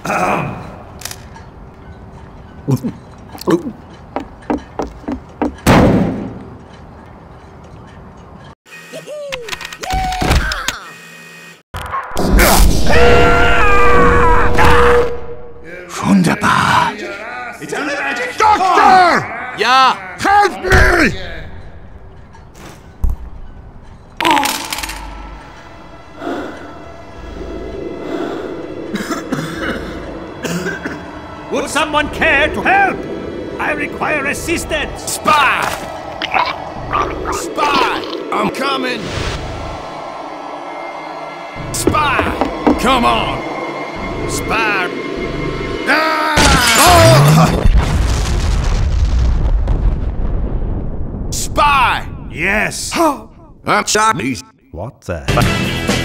Wunderbar! It's a magic doctor! Ja! Help me! Would someone care to help? I require assistance! Spy! Spy! I'm coming! Spy! Come on! Spy! Ah! Oh! Spy! Yes! I'm Chinese. What the?